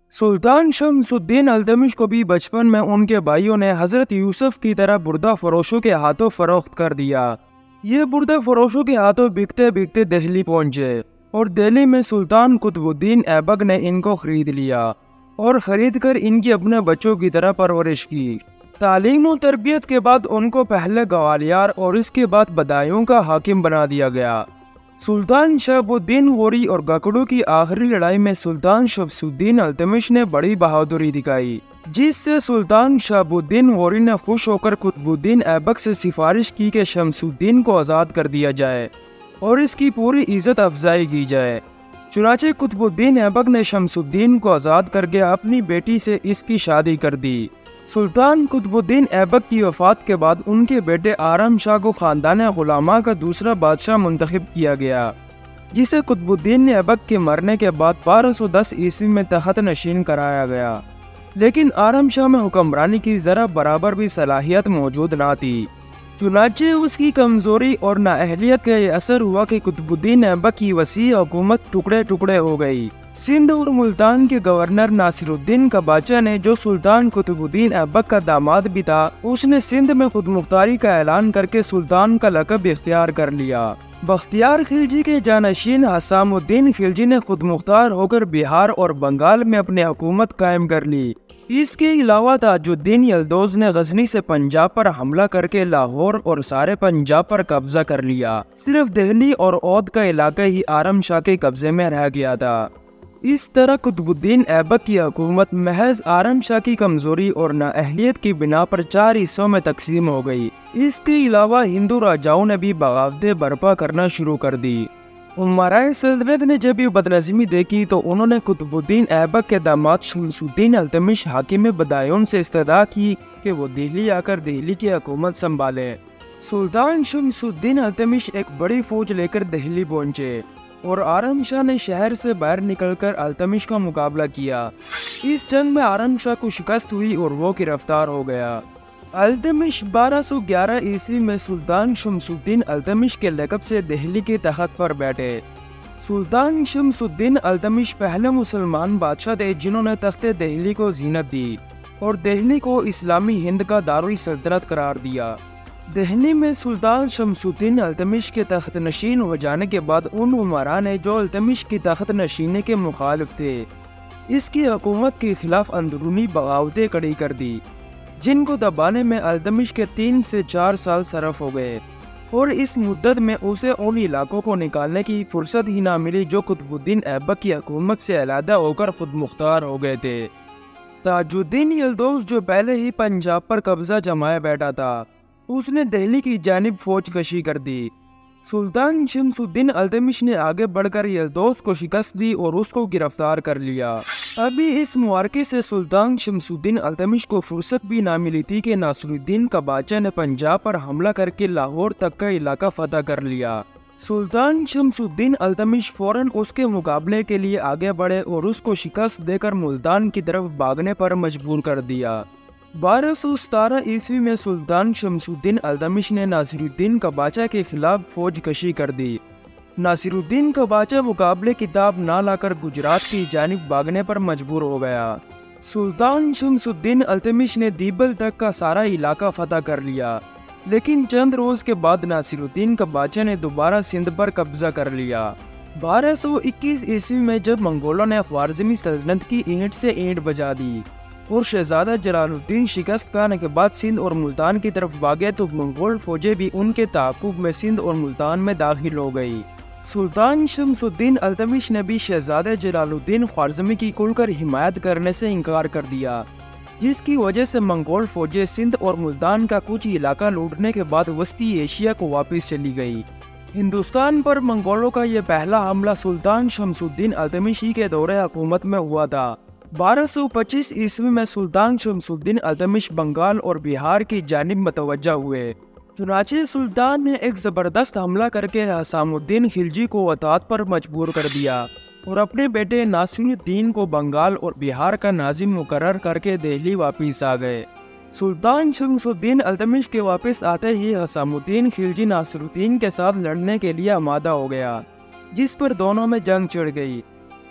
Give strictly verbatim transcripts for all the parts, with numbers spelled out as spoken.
सुल्तान शम्सुद्दीन अल्तमिश को भी बचपन में उनके भाइयों ने हजरत यूसुफ की तरह बुर्दा फरोशों के हाथों फरोख्त कर दिया। ये बुर्दा फरोशों के हाथों बिकते बिकते दिल्ली पहुंचे और दिल्ली में सुल्तान कुतुबुद्दीन ऐबक ने इनको खरीद लिया और खरीद कर इनकी अपने बच्चों की तरह परवरिश की। तालीम और तरबियत के बाद उनको पहले ग्वालियर और इसके बाद बदायूं का हाकिम बना दिया गया। सुल्तान शहाबुद्दीन गौरी और गकड़ू की आखिरी लड़ाई में सुल्तान शम्सुद्दीन अल्तमिश ने बड़ी बहादुरी दिखाई, जिससे सुल्तान शहाबुद्दीन गौरी ने खुश होकर कुतुबुद्दीन ऐबक से सिफारिश की कि शम्सुद्दीन को आज़ाद कर दिया जाए और इसकी पूरी इज्जत अफजाई की जाए। चुनाचे कुतुबुद्दीन ऐबक ने शम्सुद्दीन को आज़ाद करके अपनी बेटी से इसकी शादी कर दी। सुल्तान कुतुबुद्दीन ऐबक की वफ़ात के बाद उनके बेटे आरम शाह को ख़ानदान गुलामा का दूसरा बादशाह मुंतखब किया गया, जिसे कुतुबुद्दीन ऐबक के मरने के बाद बारह सौ दस ईस्वी में तख्त नशीन कराया गया। लेकिन आरम शाह में हुक्मरानी की ज़रा बराबर भी सलाहियत मौजूद ना थी। चुनाचे उसकी कमज़ोरी और नाअहलियत का ये असर हुआ कि कुतुबुद्दीन ऐबक की वसी हुकूमत टुकड़े टुकड़े हो गई। सिंध और मुल्तान के गवर्नर नासिरुद्दीन कबाचा ने, जो सुल्तान कुतुबुद्दीन ऐबक का दामाद भी था, उसने सिंध में खुद मुख्तारी का ऐलान करके सुल्तान का लक़ब इख्तियार कर लिया। बख्तियार खिलजी के जानशीन हसामुद्दीन खिलजी ने खुद मुख्तार होकर बिहार और बंगाल में अपनी हुकूमत कायम कर ली। इसके अलावा ताजुद्दीन यल्दौज ने गजनी से पंजाब पर हमला करके लाहौर और सारे पंजाब पर कब्जा कर लिया। सिर्फ दिल्ली और औध का इलाका ही आरम शाह के कब्जे में रह गया था। इस तरह कुतुबुद्दीन ऐबक की हुकूमत महज आरम शाह की कमजोरी और नाअहलियत की बिना पर चार हिस्सों में तकसीम हो गई। इसके अलावा हिंदू राजाओं ने भी बगावतें बर्पा करना शुरू कर दी। उमराए सल्तनत ने जब ये बदनज़मी देखी तो उन्होंने कुतुबुद्दीन ऐबक के दामाद शम्सुद्दीन अल्तमिश हाकिम बदायूं से इस्तदा की कि वो दिल्ली आकर दिल्ली की हुकूमत संभाले। सुल्तान शम्सुद्दीन अल्तमिश एक बड़ी फौज लेकर दिल्ली पहुंचे और आरम शाह ने शहर से बाहर निकलकर अल्तमिश का मुकाबला किया। इस जंग में आरम शाह को शिकस्त हुई और वो गिरफ्तार हो गया। अल्तमिश बारह सौ ग्यारह ईस्वी में सुल्तान शम्सुद्दीन अल्तमिश के लक़ब से दिल्ली के तख्त पर बैठे। सुल्तान शम्सुद्दीन अल्तमिश पहले मुसलमान बादशाह थे जिन्होंने तख्ते दिल्ली को जीनत दी और दिल्ली को इस्लामी हिंद का दारुल सल्तनत करार दिया। दिल्ली में सुल्तान शम्सुद्दीन अल्तमिश के तख्त नशीन हो जाने के बाद उन उमरा ने, जो अल्तमिश की तख्त नशीनी के मुखालिफ थे, इसकी हुकूमत के खिलाफ अंदरूनी बगावतें कड़ी कर दी, जिनको दबाने में अल्तमिश के तीन से चार साल सरफ हो गए और इस मुद्दत में उसे उन इलाकों को निकालने की फुर्सत ही ना मिली जो कुतुबुद्दीन ऐबक की हुकूमत से अलहदा होकर खुद मुख्तार हो गए थे। ताजुद्दीन यल्दौज, जो पहले ही पंजाब पर कब्जा जमाए बैठा था, उसने दिल्ली की जानिब फौज कशी कर दी। सुल्तान शम्सुद्दीन अल्तमिश ने आगे बढ़कर यल्दौज को शिकस्त दी और उसको गिरफ्तार कर लिया। अभी इस मुआरके से सुल्तान शम्सुद्दीन अल्तमिश को फुर्सत भी ना मिली थी कि नासिरुद्दीन कबाचा ने पंजाब पर हमला करके लाहौर तक का इलाका फतह कर लिया। सुल्तान शम्सुद्दीन अल्तमिश फौरन उसके मुकाबले के लिए आगे बढ़े और उसको शिकस्त देकर मुल्तान की तरफ भागने पर मजबूर कर दिया। बारह सौ सतारह ईस्वी में सुल्तान शम्सुद्दीन अल्तमिश ने नासिरुद्दीन कबाचा के खिलाफ फौज कशी कर दी। नासिरुद्दीन कबाचा मुकाबले किताब ना लाकर गुजरात की जानिब भागने पर मजबूर हो गया। सुल्तान शम्सुद्दीन अल्तमिश ने दीबल तक का सारा इलाका फतह कर लिया, लेकिन चंद रोज के बाद नासिरुद्दीन कबाचा ने दोबारा सिंध पर कब्जा कर लिया। बारह सौ इक्कीस ईस्वी में जब मंगोलों ने ख्वारिज़मी सल्तनत की ईंट से ईंट बजा दी और शहजादा जलालुद्दीन शिकस्त खाने के बाद सिंध और मुल्तान की तरफ भागे, तो मंगोल फौजें भी उनके ताक़ुब में सिंध और मुल्तान में दाखिल हो गई। सुल्तान शम्सुद्दीन अल्तमिश ने भी शहजादे जलालुद्दीन ख्वारिज़मी की खुलकर हिमायत करने से इनकार कर दिया, जिसकी वजह से मंगोल फौजें सिंध और मुल्तान का कुछ इलाका लूटने के बाद वस्ती एशिया को वापस चली गई। हिंदुस्तान पर मंगोलों का यह पहला हमला सुल्तान शम्सुद्दीन अल्तमिश के दौरे हुकूमत में हुआ था। बारह सौ पच्चीस ईस्वी में सुल्तान शम्सुद्दीन अल्तमिश बंगाल और बिहार की जानिब मतवज्जा हुए। चुनाचे सुल्तान ने एक ज़बरदस्त हमला करके हसामुद्दीन खिलजी को अतात पर मजबूर कर दिया और अपने बेटे नासिरुद्दीन को बंगाल और बिहार का नाजिम मुकर्रर करके दिल्ली वापस आ गए। सुल्तान शम्सुद्दीन अल्तमिश के वापस आते ही हसामुद्दीन खिलजी नासिरुद्दीन के साथ लड़ने के लिए आमादा हो गया, जिस पर दोनों में जंग छिड़ गई।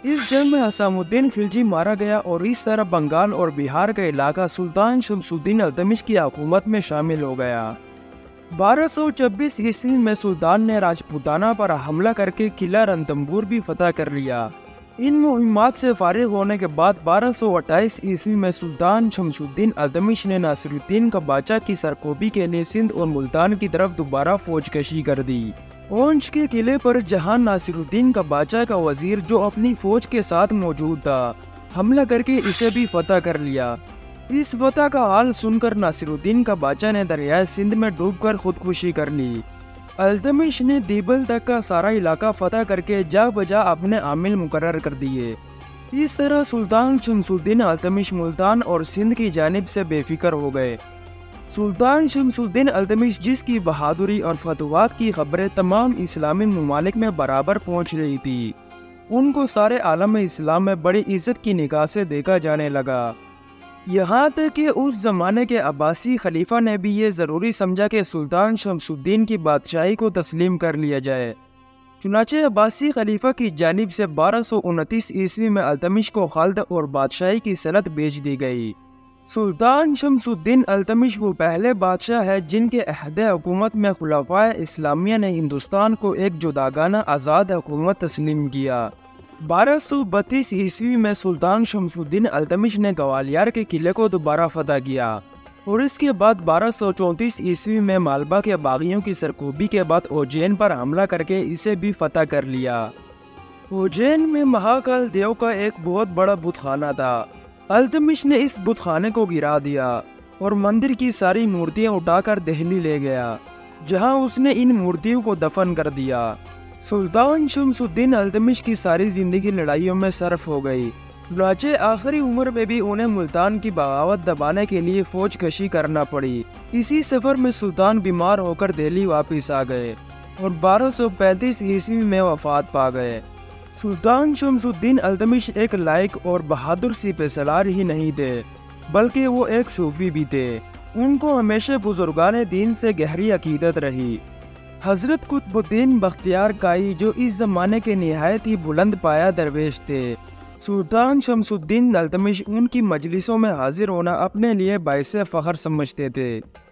اس جنگ میں حسام الدین خلجی مارا گیا اور اس طرح بنگال اور بہار کا علاقہ سلطان شمس الدین التمش کی حکومت میں شامل ہو گیا۔ بارہ سو چھبیس عیسوی میں سلطان نے راجپوتانہ پر حملہ کر کے قلعہ رنتمبور بھی فتح کر لیا۔ ان مہمات سے فارغ ہونے کے بعد بارہ سو اٹھائیس عیسوی میں سلطان شمس الدین التمش نے ناصر الدین کا بادشاہ کی سرکوبی کے لیے سندھ اور ملتان کی طرف دوبارہ فوج کشی کر دی۔ اونچ کے قلعے پر جہاں ناصر الدین کا بادشاہ کا وزیر جو اپنی فوج کے ساتھ موجود تھا حملہ کر کے اسے بھی فتح کر لیا۔ اس فتح کا حال سن کر ناصر الدین کا بادشاہ نے دریائے سندھ میں ڈوب کر خودکشی کر لی۔ التمش نے دیبل تک کا سارا علاقہ فتح کر کے جا بجا اپنے عامل مقرر کر دیے۔ اس طرح سلطان شمس الدین التمش ملتان اور سندھ کی جانب سے بے فکر ہو گئے۔ سلطان شمس الدین التمش جس کی بہادری اور فتوحات کی خبریں تمام اسلامی ممالک میں برابر پہنچ رہی تھی، ان کو سارے عالم اسلام میں بڑی عزت کی نگاہ سے دیکھا جانے لگا۔ یہاں تک کہ اس زمانے کے عباسی خلیفہ نے بھی یہ ضروری سمجھا کہ سلطان شمس الدین کی بادشاہی کو تسلیم کر لیا جائے۔ چنانچہ عباسی خلیفہ کی جانب سے بارہ سو انتیس عیسوی میں التمش کو خلد اور بادشاہی کی صلت بیچ دی گئی۔ سلطان شمس الدین التمش وہ پہلے بادشاہ ہے جن کے عہد حکومت میں خلفائے اسلامیہ نے ہندوستان کو ایک جداگانہ آزاد حکومت تسلیم کیا۔ بارہ سو بتیس عیسوی میں سلطان شمس الدین التمش نے گوالیار کے قلعے کو دوبارہ فتح کیا اور اس کے بعد بارہ سو چونتیس عیسوی میں مالبا کے باغیوں کی سرکوبی کے بعد اوجین پر حملہ کر کے اسے بھی فتح کر لیا۔ اوجین میں مہاکال دیو کا ایک بہت بڑا بت خانہ تھا۔ التمش نے اس بت خانے کو گرا دیا اور مندر کی ساری مورتیاں اٹھا کر دہلی لے گیا، جہاں اس نے ان مورتیوں کو دفن کر دیا۔ سلطان شمس الدین التمش کی ساری زندگی لڑائیوں میں صرف ہو گئی، چنانچہ آخری عمر میں بھی انہیں ملتان کی بغاوت دبانے کے لیے فوج کشی کرنا پڑی۔ اسی سفر میں سلطان بیمار ہو کر دہلی واپس آ گئے اور بارہ سو پینتیس عیسوی میں وفات پا گئے۔ سلطان شمس الدین التمش ایک لائق اور بہادر سپہ سالار ہی نہیں تھے، بلکہ وہ ایک صوفی بھی تھے۔ ان کو ہمیشہ بزرگان دین سے گہری عقیدت رہی۔ حضرت قطب الدین بختیار کائی جو اس زمانے کے نہایت ہی بلند پایہ درویش تھے، سلطان شمس الدین التمش ان کی مجلسوں میں حاضر ہونا اپنے لیے باعث فخر سمجھتے تھے۔